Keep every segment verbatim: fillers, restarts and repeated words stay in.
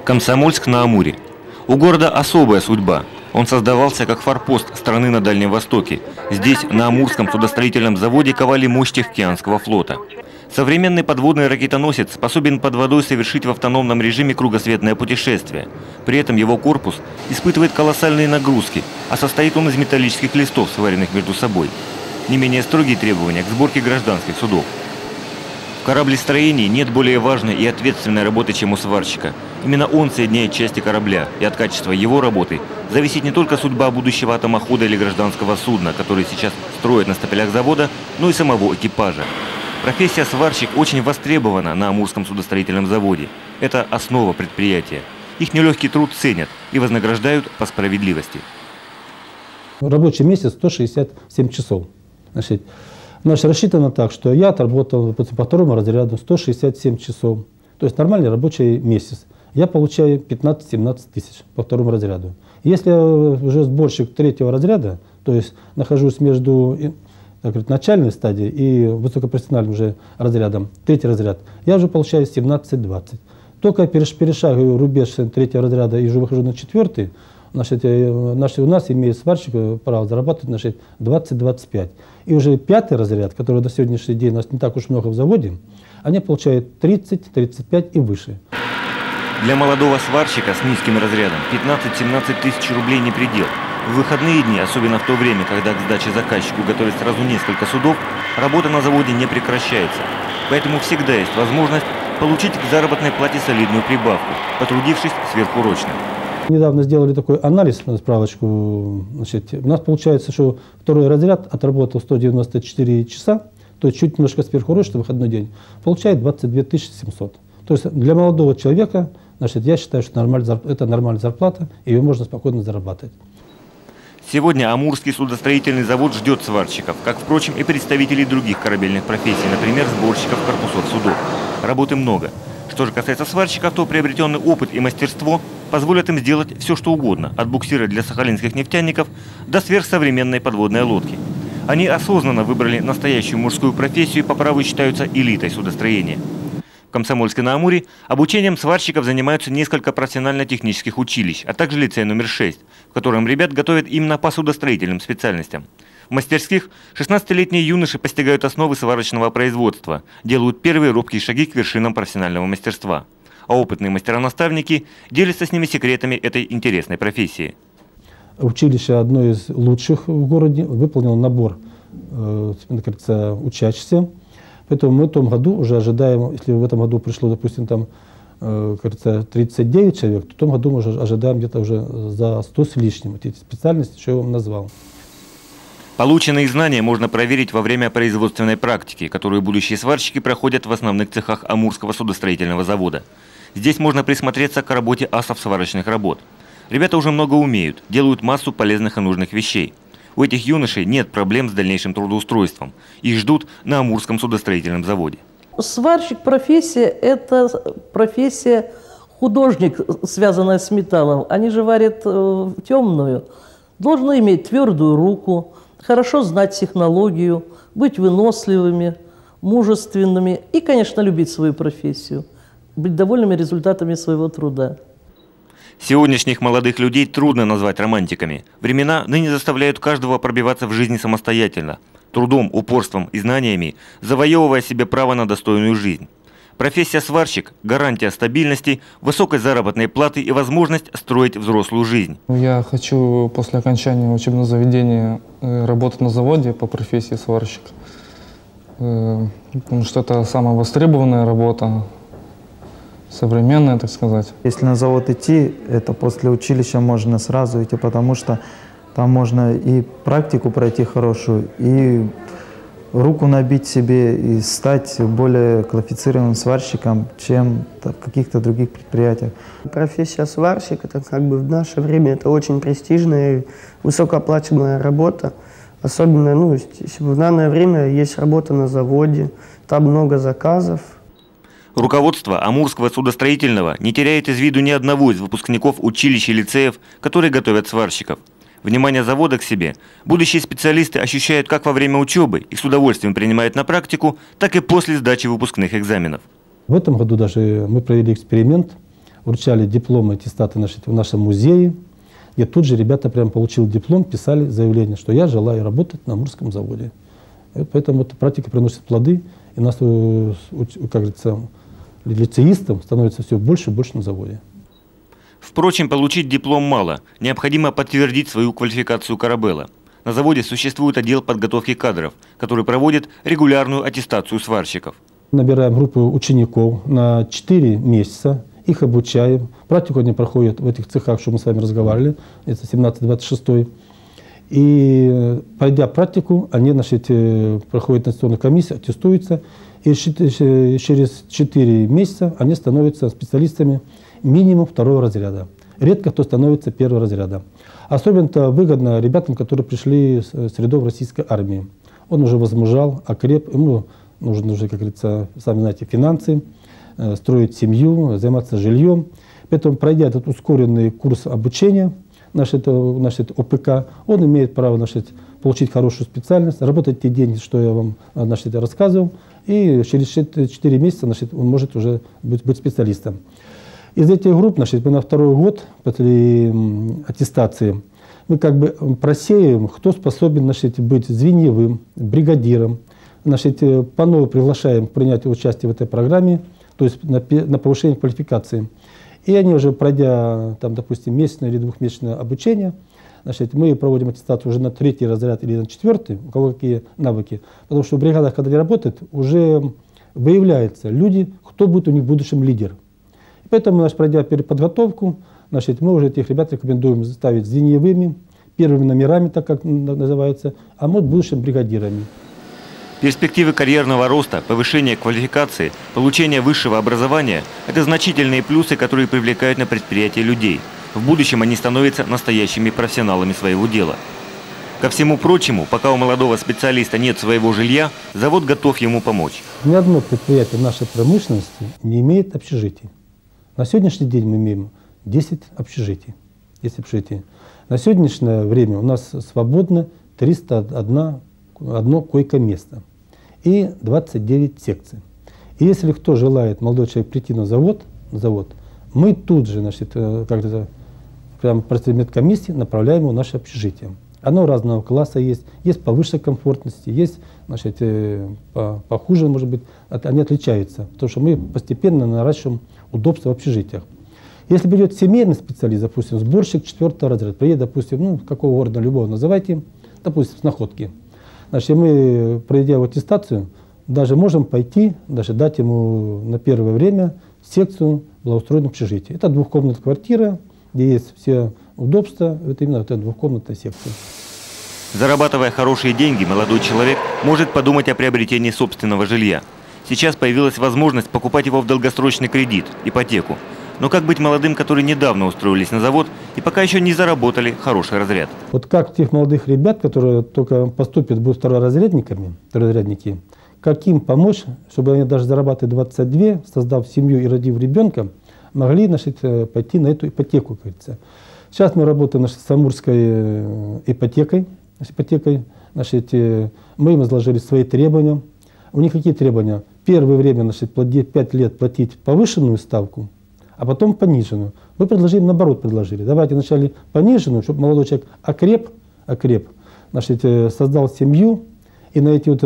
Комсомольск-на-Амуре. У города особая судьба. Он создавался как форпост страны на Дальнем Востоке. Здесь, на Амурском судостроительном заводе, ковали мощь Тихоокеанского флота. Современный подводный ракетоносец способен под водой совершить в автономном режиме кругосветное путешествие. При этом его корпус испытывает колоссальные нагрузки, а состоит он из металлических листов, сваренных между собой. Не менее строгие требования к сборке гражданских судов. В кораблестроении нет более важной и ответственной работы, чем у сварщика. Именно он соединяет части корабля, и от качества его работы зависит не только судьба будущего атомохода или гражданского судна, который сейчас строят на стапелях завода, но и самого экипажа. Профессия сварщик очень востребована на Амурском судостроительном заводе. Это основа предприятия. Их нелегкий труд ценят и вознаграждают по справедливости. Рабочий месяц сто шестьдесят семь часов. Значит, значит, рассчитано так, что я отработал по второму разряду сто шестьдесят семь часов. То есть нормальный рабочий месяц. Я получаю пятнадцать-семнадцать тысяч по второму разряду. Если я уже сборщик третьего разряда, то есть нахожусь между так сказать, начальной стадией и высокопрофессиональным уже разрядом, третий разряд, я уже получаю семнадцать-двадцать. Только я перешагиваю рубеж третьего разряда и уже выхожу на четвертый, значит, у нас имеет сварщик право зарабатывать двадцать-двадцать пять. И уже пятый разряд, который до сегодняшнего дня у нас не так уж много в заводе, они получают тридцать-тридцать пять и выше. Для молодого сварщика с низким разрядом пятнадцать-семнадцать тысяч рублей не предел. В выходные дни, особенно в то время, когда к сдаче заказчику готовят сразу несколько судов, работа на заводе не прекращается. Поэтому всегда есть возможность получить к заработной плате солидную прибавку, потрудившись сверхурочно. Недавно сделали такой анализ, справочку. Значит, у нас получается, что второй разряд отработал сто девяносто четыре часа, то есть чуть немножко сверхурочно, выходной день, получает двадцать две тысячи семьсот. То есть для молодого человека, значит, я считаю, что это нормальная зарплата, и ее можно спокойно зарабатывать. Сегодня Амурский судостроительный завод ждет сварщиков, как, впрочем, и представителей других корабельных профессий, например, сборщиков корпусов судов. Работы много. Что же касается сварщиков, то приобретенный опыт и мастерство позволят им сделать все, что угодно, от буксира для сахалинских нефтяников до сверхсовременной подводной лодки. Они осознанно выбрали настоящую мужскую профессию и по праву считаются элитой судостроения. В Комсомольске-на-Амуре обучением сварщиков занимаются несколько профессионально-технических училищ, а также лицей номер шесть, в котором ребят готовят именно по судостроительным специальностям. В мастерских шестнадцатилетние юноши постигают основы сварочного производства, делают первые робкие шаги к вершинам профессионального мастерства. А опытные мастера-наставники делятся с ними секретами этой интересной профессии. Училище одно из лучших в городе, выполнило набор э, кажется, учащихся. Поэтому мы в том году уже ожидаем, если в этом году пришло, допустим, там, э, кажется, тридцать девять человек, то в том году мы уже ожидаем где-то уже за сто с лишним эти специальности, что я вам назвал. Полученные знания можно проверить во время производственной практики, которую будущие сварщики проходят в основных цехах Амурского судостроительного завода. Здесь можно присмотреться к работе асов сварочных работ. Ребята уже много умеют, делают массу полезных и нужных вещей. У этих юношей нет проблем с дальнейшим трудоустройством. Их ждут на Амурском судостроительном заводе. Сварщик профессия – это профессия художник, связанная с металлом. Они же варят э, темную. Должны иметь твердую руку, хорошо знать технологию, быть выносливыми, мужественными и, конечно, любить свою профессию, быть довольными результатами своего труда. Сегодняшних молодых людей трудно назвать романтиками. Времена ныне заставляют каждого пробиваться в жизни самостоятельно, трудом, упорством и знаниями, завоевывая себе право на достойную жизнь. Профессия сварщик – гарантия стабильности, высокой заработной платы и возможность строить взрослую жизнь. Я хочу после окончания учебного заведения работать на заводе по профессии сварщик, потому что это самая востребованная работа. Современная, так сказать. Если на завод идти, это после училища можно сразу идти, потому что там можно и практику пройти хорошую, и руку набить себе, и стать более квалифицированным сварщиком, чем в каких-то других предприятиях. Профессия сварщик, это как бы в наше время это очень престижная и высокооплачиваемая работа. Особенно, ну, в данное время есть работа на заводе, там много заказов. Руководство Амурского судостроительного не теряет из виду ни одного из выпускников училищ и лицеев, которые готовят сварщиков. Внимание завода к себе будущие специалисты ощущают как во время учебы и с удовольствием принимают на практику, так и после сдачи выпускных экзаменов. В этом году даже мы провели эксперимент. вручали дипломы, аттестаты значит, в нашем музее, где тут же ребята прям получили диплом, писали заявление, что я желаю работать на Амурском заводе. И поэтому эта практика приносит плоды, и нас, как говорится, лицеистам становится все больше и больше на заводе. Впрочем, получить диплом мало. Необходимо подтвердить свою квалификацию корабела. На заводе существует отдел подготовки кадров, который проводит регулярную аттестацию сварщиков. Набираем группу учеников на четыре месяца, их обучаем. Практику они проходят в этих цехах, что мы с вами разговаривали, это семнадцать двадцать шесть. И пройдя практику, они значит, проходят аттестационную комиссию, аттестуются, и через четыре месяца они становятся специалистами минимум второго разряда. Редко кто становится первого разряда. Особенно выгодно ребятам, которые пришли с рядов российской армии. Он уже возмужал, окреп, ему нужно уже, как говорится, сами знаете, финансы, строить семью, заниматься жильем. Поэтому, пройдя этот ускоренный курс обучения, наш, это, наш это ОПК, он имеет право значит, получить хорошую специальность, работать те деньги, что я вам значит, рассказывал, и через четыре месяца значит, он может уже быть, быть специалистом. Из этих групп, значит, мы на второй год после аттестации мы как бы просеем, кто способен значит, быть звеньевым, бригадиром. Значит, по новой приглашаем принять участие в этой программе, то есть на, на повышение квалификации. И они уже, пройдя, там, допустим, месячное или двухмесячное обучение, значит, мы проводим аттестацию уже на третий разряд или на четвертый, у кого какие навыки. Потому что в бригадах, когда они работают, уже выявляются люди, кто будет у них в будущем лидер. Поэтому, значит, пройдя переподготовку, значит, мы уже этих ребят рекомендуем ставить звеньевыми, первыми номерами, так как называется, а может, в будущем бригадирами. Перспективы карьерного роста, повышения квалификации, получения высшего образования – это значительные плюсы, которые привлекают на предприятие людей. В будущем они становятся настоящими профессионалами своего дела. Ко всему прочему, пока у молодого специалиста нет своего жилья, завод готов ему помочь. Ни одно предприятие нашей промышленности не имеет общежитий. На сегодняшний день мы имеем десять общежитий. десять общежитий. На сегодняшнее время у нас свободно триста одно койко-место и двадцать девять секций. И если кто желает, молодой человек, прийти на завод, на завод мы тут же, значит, как-то прямо после медкомиссии направляем его в наше общежитие. Оно разного класса есть, есть повыше комфортности, есть значит, похуже, может быть, они отличаются, потому что мы постепенно наращиваем удобства в общежитиях. Если придет семейный специалист, допустим, сборщик четвертого разряда, приедет, допустим, ну, какого города, любого называйте, допустим, с Находки. Значит, мы, пройдя его аттестацию, даже можем пойти, даже дать ему на первое время секцию благоустроенного общежития. Это двухкомнатная квартира, где есть все удобства, это именно эта двухкомнатная секция. Зарабатывая хорошие деньги, молодой человек может подумать о приобретении собственного жилья. Сейчас появилась возможность покупать его в долгосрочный кредит, ипотеку. Но как быть молодым, которые недавно устроились на завод и пока еще не заработали хороший разряд? Вот как тех молодых ребят, которые только поступят, будут второразрядниками, второразрядники, как им помочь, чтобы они даже зарабатывали двадцать два, создав семью и родив ребенка, могли значит, пойти на эту ипотеку, как говорится. Сейчас мы работаем значит, с Амурской ипотекой. ипотекой значит, мы им изложили свои требования. У них какие требования? Первое время, значит, пять лет платить повышенную ставку, а потом пониженную. Мы предложили, наоборот предложили. Давайте вначале пониженную, чтобы молодой человек окреп, окреп значит, создал семью, и на эти вот,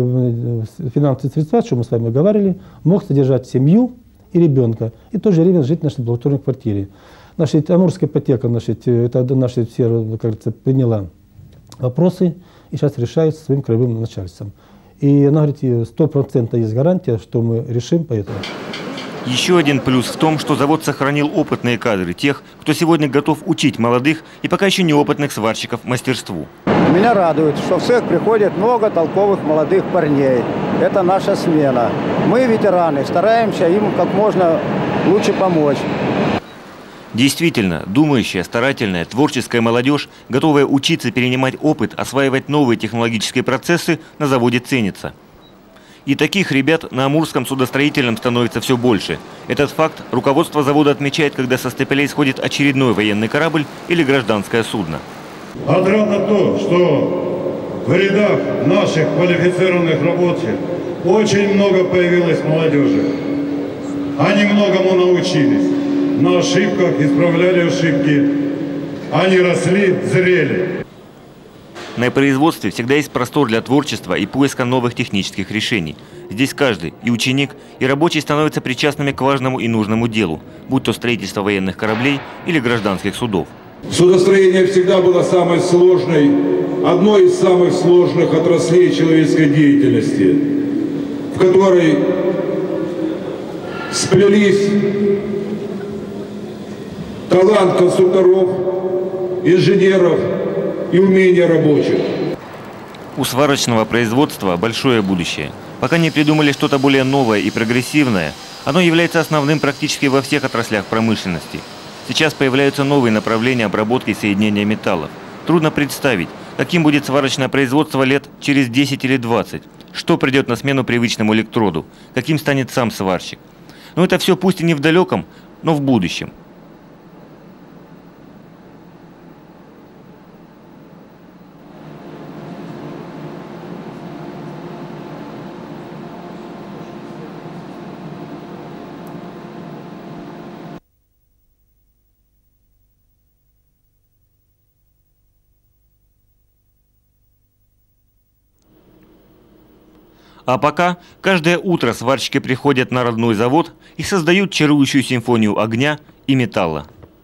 э, финансовые средства, что мы с вами говорили, мог содержать семью и ребенка, и в то же время жить в нашей благоустроенной квартире. Значит, Амурская ипотека, значит, это наша сфера, как говорится, приняла вопросы и сейчас решает со своим краевым начальством. И она говорит, сто процентов есть гарантия, что мы решим по этому. Еще один плюс в том, что завод сохранил опытные кадры, тех, кто сегодня готов учить молодых и пока еще неопытных сварщиков мастерству. Меня радует, что в цех приходит много толковых молодых парней. Это наша смена. Мы, ветераны, стараемся им как можно лучше помочь. Действительно, думающая, старательная, творческая молодежь, готовая учиться перенимать опыт, осваивать новые технологические процессы, на заводе ценится. И таких ребят на Амурском судостроительном становится все больше. Этот факт руководство завода отмечает, когда со стапелей сходит очередной военный корабль или гражданское судно. Отрадно то, что в рядах наших квалифицированных рабочих очень много появилось молодежи. Они многому научились. на ошибках, исправляли ошибки. Они росли, зрели. На производстве всегда есть простор для творчества и поиска новых технических решений. Здесь каждый, и ученик, и рабочий становятся причастными к важному и нужному делу, будь то строительство военных кораблей или гражданских судов. Судостроение всегда было самой сложной, одной из самых сложных отраслей человеческой деятельности, в которой сплелись талант конструкторов, инженеров и умение рабочих. У сварочного производства большое будущее. Пока не придумали что-то более новое и прогрессивное, оно является основным практически во всех отраслях промышленности. Сейчас появляются новые направления обработки и соединения металлов. Трудно представить, каким будет сварочное производство лет через десять или двадцать. Что придет на смену привычному электроду, каким станет сам сварщик. Но это все пусть и не в далеком, но в будущем. А пока каждое утро сварщики приходят на родной завод и создают чарующую симфонию огня и металла.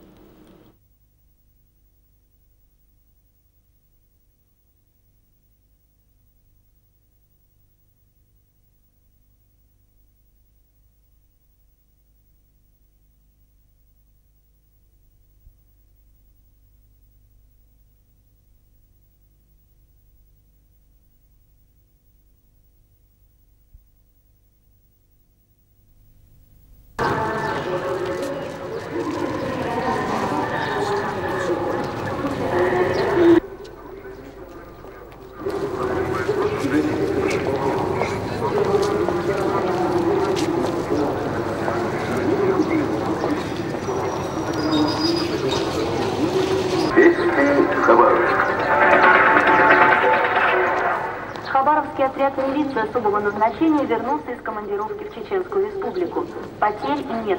Хабаровский отряд милиции особого назначения вернулся из командировки в Чеченскую республику. Потерь нет.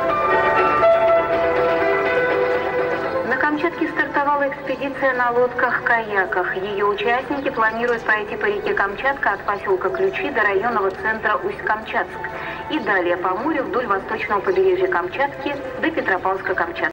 На Камчатке стартовала экспедиция на лодках-каяках. Ее участники планируют пройти по реке Камчатка от поселка Ключи до районного центра Усть-Камчатск и далее по морю вдоль восточного побережья Камчатки до Петропавловска-Камчатска.